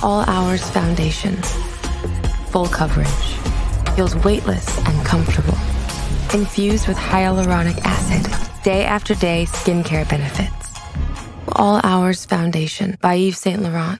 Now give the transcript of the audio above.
All Hours Foundation. Full coverage. Feels weightless and comfortable. Infused with hyaluronic acid. Day after day skincare benefits. All Hours Foundation by Yves Saint Laurent.